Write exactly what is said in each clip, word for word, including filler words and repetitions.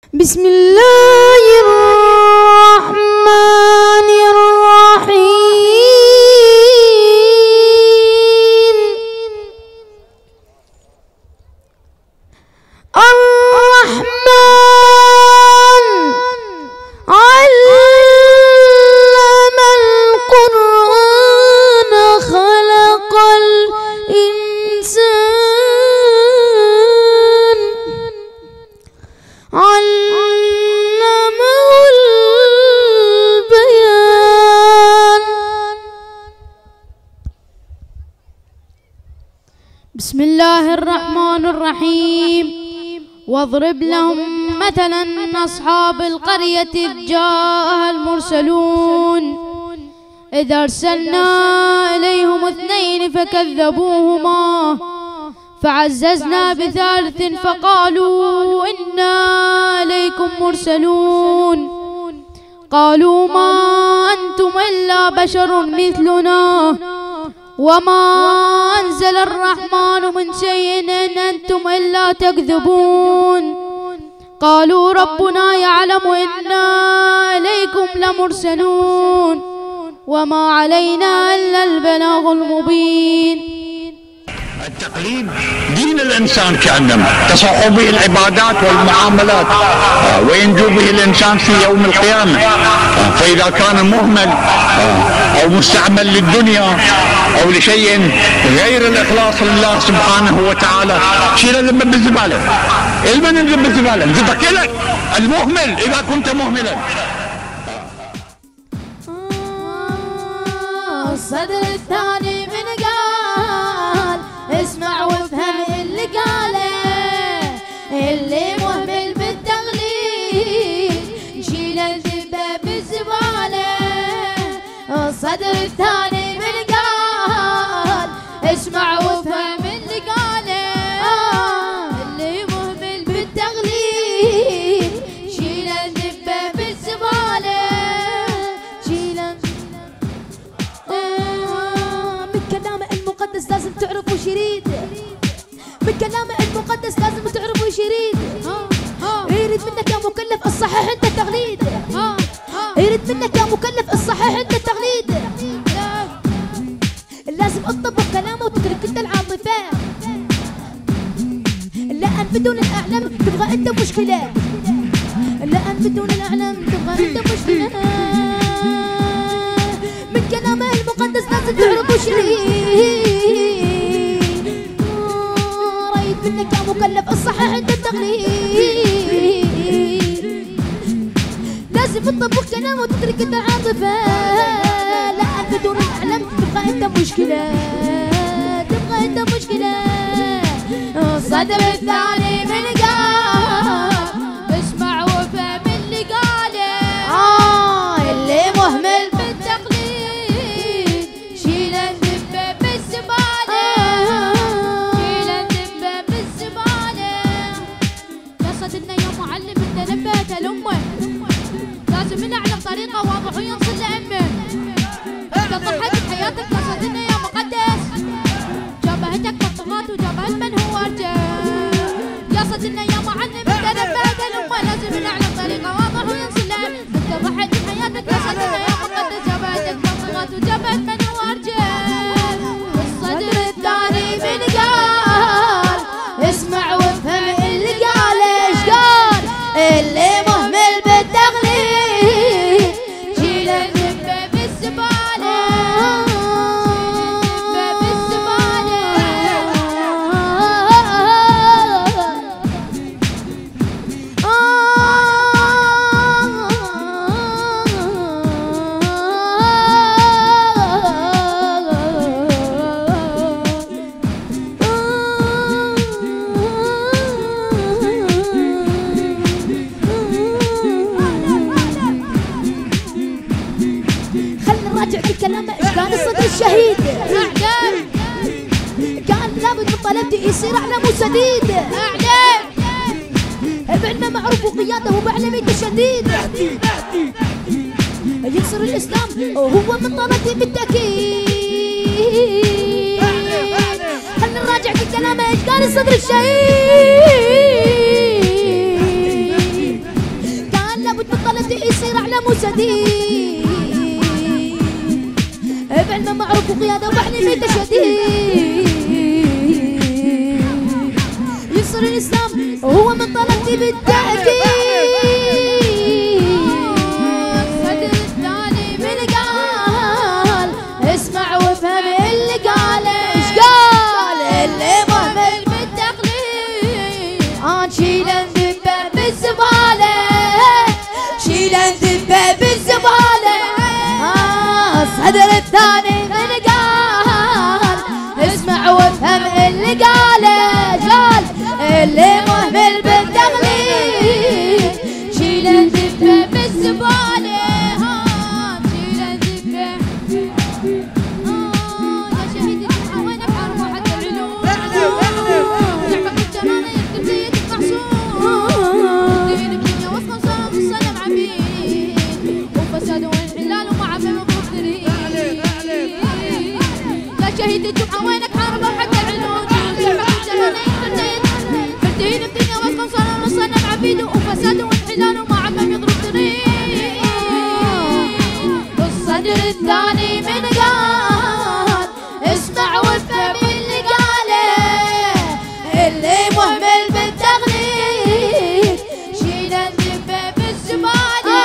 بسم الله الرحمن الرحيم. الرحمن علم القرآن خلق الإنسان علمه البيان. بسم الله الرحمن الرحيم. واضرب لهم مثلا أصحاب القرية إذ جاءها المرسلون إذ أرسلنا إليهم اثنين فكذبوهما فعززنا بثالث فقالوا إنا إليكم مرسلون قالوا ما أنتم إلا بشر مثلنا وما أنزل الرحمن من شيء إن أنتم إلا تكذبون قالوا ربنا يعلم إنا إليكم لمرسلون وما علينا إلا البلاغ المبين. التقليد دين الإنسان كأنما تصح به العبادات والمعاملات وينجو به الإنسان في يوم القيامة. فإذا كان مهمل أو مستعمل للدنيا أو لشيء غير الإخلاص لله سبحانه وتعالى شيله ذنبه بالزبالة. المن ينزل بالزبالة نزبك لك المهمل إذا كنت مهملا. الصدر الثاني من قال اسمع وافهم اللي قاله اللي مهمل بالتغليل شيل الذبه بالزباله. الصدر الثاني من قال اسمع وافهم اللي قاله اللي مهمل بالتغليل شيل الذبه بالزباله. شيل من كلامه المقدس لازم تعرف وش يريد. من كلامه المقدس لازم تعرف وش يريد. يريد منك يا مكلف الصحيح انت التغليد. يريد منك يا مكلف الصحيح انت التغليد. لازم اطبق كلامه وتترك انت العاطفه. لا ان بدون الاعلام تبغى انت مشكله. لا ان بدون الاعلام تبغى انت مشكله. من كلامه المقدس لازم تعرف وش يريد. رايد منك يا مكلف الصحيح انت التغليد. لازم تطبق كلامه وتترك انت العاطفه. لا بدون الاعلام تبغى انت مشكله. تبغى انت مشكله. الصدر الثاني من قال اسمع وفهم اللي قاله اه اللي مهمل بالتقليد شيل الذبه بالزباله. شيل الذبه بالزباله. يا صدرنا يا معلم انت نبهت لامه لازم نعلم طريقه واضح وينصل لامه. انت ضحيت بحياتك يا صدرنا يا مقدس جابهتك بالطغاة وجابها من هو ارجل. يا صدرنا يا معلم انت نبهت لامه لازم نعلم طريقه واضح وينصل لامه. انت ضحيت بحياتك يا صدرنا يا مقدس جابهتك بالطغاة وجابها من هو ارجل. الصدر الثاني من قال اسمع وافهم اللي قال. ايش قال؟ اللي مهمل بالتغليد شيل الذبه بالزباله. الذبه بالزباله. راجع في كلامه ايش كان الصدر الشهيد. اعلم كان لابد من طلبتي يصير اعلم وسديد. اعلم بعلمه معروف وقياده وبعلميته شديد. ينصر الاسلام وهو من طلبتي بالتاكيد. خلنا نراجع في كلامه ايش كان الصدر الشهيد. وسديد بعلم معروف وقيادة وبحني ميتة شديد ينصر الإسلام وهو من طلبتي بالتأكيد صدر الثاني من قال اسمع وافهم اللي قاله ايش قال اللي مهمل بالتقليد عن شيله ندبه بالزبالة شيله ندبه بالزبالة صدر الثاني من قال اسمع وافهم اللي قاله قال اللي مهمل بالتقليد شيله ندبه بالزبالة شيله ندبه يا شهيد الجمعة وينك حرب حتى العلوم نعمك الجنانة يكتب زيتك محسوم دين بدنيا وصفة وصلاة والسلام عبيد وفساد وانحلال ومعافى ومقدرين يا شهيد الجمعة وينك حرب حتى العلوم نعمك الجنانة يكتب زيتك دين بدنيا وصفة وصلاة والسلام عبيد وفساد وانحلال ومعافى ومقدرين والصدر الثاني من قال اسمع وافهم اللي قاله اللي مهمل بالتقليد شيله ندبه بالزبالة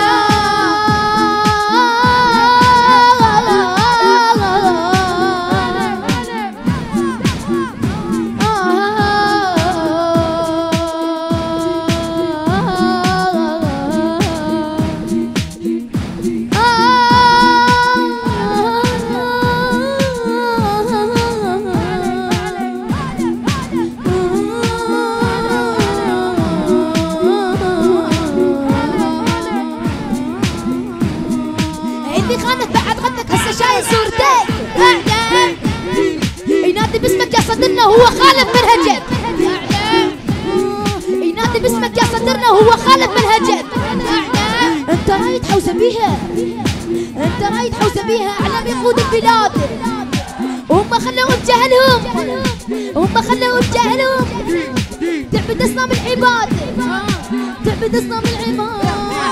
اللي خانك بعد غدك هسه شايل صورتك اعلم ينادي باسمك يا صدرنا هو خالف منهجك اعلم ينادي باسمك يا صدرنا هو خالف منهجك اعلم انت رايد حوسه بيها انت رايد حوسه بيها اعلم يقود البلاد هم خلوا بجهلهم هم خلوا بجهلهم تعبد اصنام العباد تعبد اصنام العباد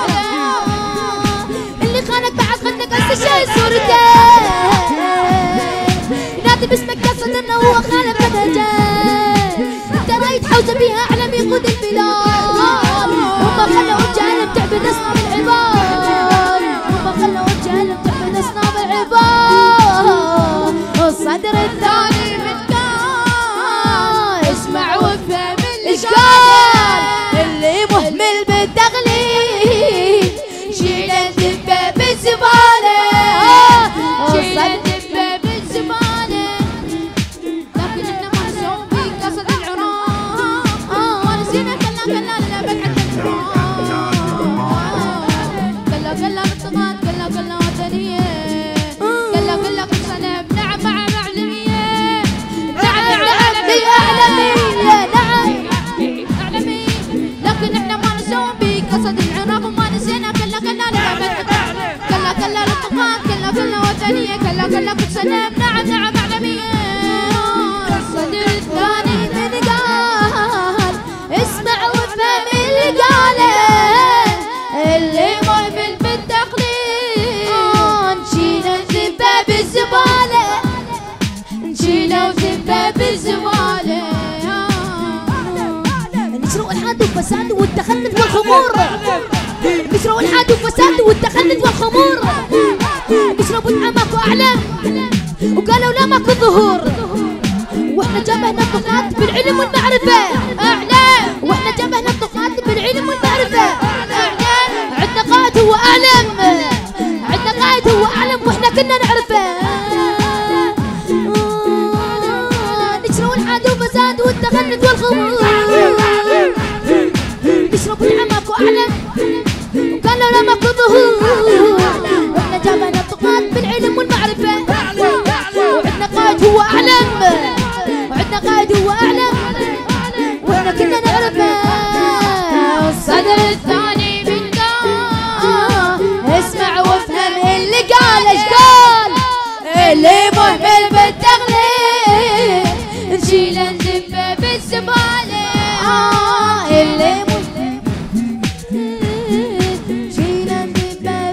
اللي خانك بعد خدك هسه شايل صورته ينادي باسمك يا صدرنا وهو خالف منهجه انت رايد حوسه بيها اعلم يقود البلاد هم خلوا بجهلهم تعبد اصنام العباد هم خلوا بجهلهم تعبد اصنام العباد الصدر الثاني من قال اسمع وافهم اللي قال اللي مهمل بالتقليد شيله ندبه بالزبالة شيله ندبه بالزبالة لكن احنا ما نسوي بيك قصد العراق ما نسينا كلا كلا لنبك حتى العراق كلا كلا بالطغاة كلا كلا وطنية كلا كلا كل سنة بنعم مع معلمية نعم معلمية أعلمية نعم أعلمية لكن احنا ما نسوي بيك قصد العراق وما نسينا كلا كلا لنبك كلا كلا للطغاة كلا كلا وطنية كلا كلا كل سنة نعم نعم أعلمية الصدر الثاني من قال اسمع وافهم اللي قاله اللي مهمل بالتقليد نشيله ندبه بالزبالة نشيله ندبه بالزبالة نشروا الحاد وفساد والتخلف والخمور نشروا الحاد وفساد والتخلف والخمور نشربوا العمك واعلم وقالوا لا ماكو ظهور واحنا جبهنا الطغاة بالعلم والمعرفة اعلم واحنا جبهنا الطغاة بالعلم والمعرفة اعلم عندنا قائد هو اعلم عندنا قائد هو اعلم واحنا كنا نعرفه نشربوا الحاد وفساد والتخلف والخمور نشربوا العمك واعلم وقالوا لا ماكو ظهور واحنا جبهنا الطغاة بالعلم والمعرفة وعندنا قائد هو اعلم وعندنا قائد هو اعلم واحنا كنا نعرفه الصدر الثاني من قال اسمع وافهم اللي قال ايش قال اللي مهمل بالتقليد نشيله ندبه بالزبالة اللي مهمل نشيله ندبه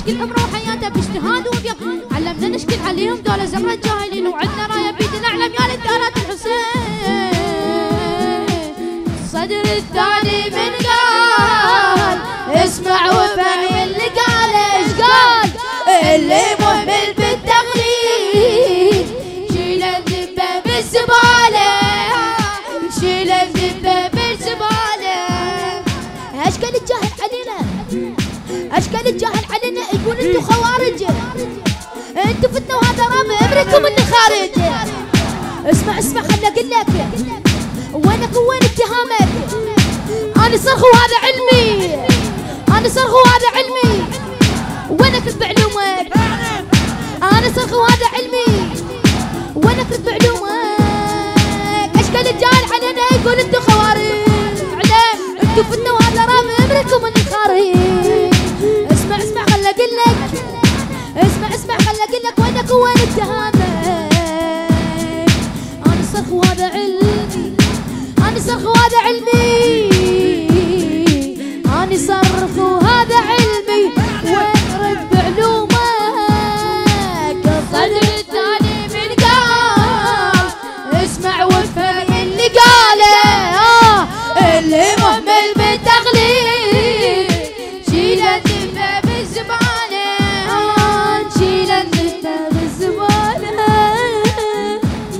كل عمره وحياته باجتهاد وبيض، علمنا نشكل عليهم دول زمرة جاهلين، وعندنا رايه بيدنا اعلم يا للدارات الحسين. الصدر الثاني من قال اسمع وفهم اللي قال، ايش قال؟ اللي مهمل بالتقليد شيل الذبه بالزباله، شيل الذبه بالزباله. اشكال الجاهل علينا، اشكال الجاهل علينا، يقول انتو خوارج، انتو فتنة وهذا رامي امركم من الخارج. اسمع اسمع خلنا اقول لك وينك وين اتهامك، انا صرخ وهذا علمي، انا صرخ وهذا علمي، وينك بعلومك؟ انا صرخ وهذا علمي، وينك بعلومك؟ اشكال الجاهل علينا يقول انتو